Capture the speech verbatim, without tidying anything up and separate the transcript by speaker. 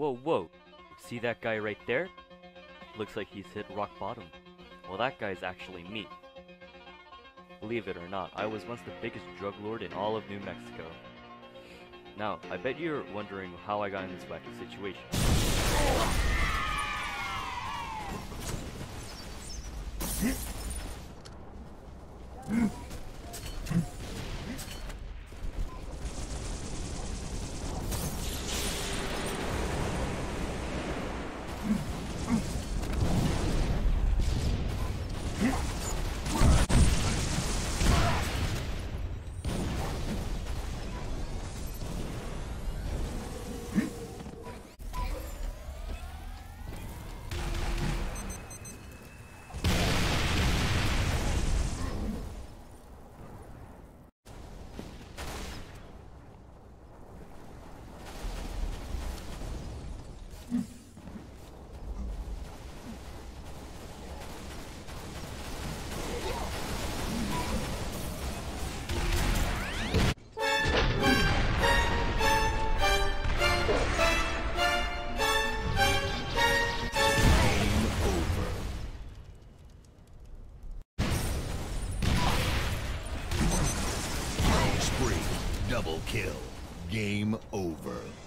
Speaker 1: whoa, whoa. See that guy right there? Looks like he's hit rock bottom. Well, that guy's actually me. Believe it or not, I was once the biggest drug lord in all of New Mexico. Now, I bet you're wondering how I got in this wacky situation.
Speaker 2: Double kill. Game over.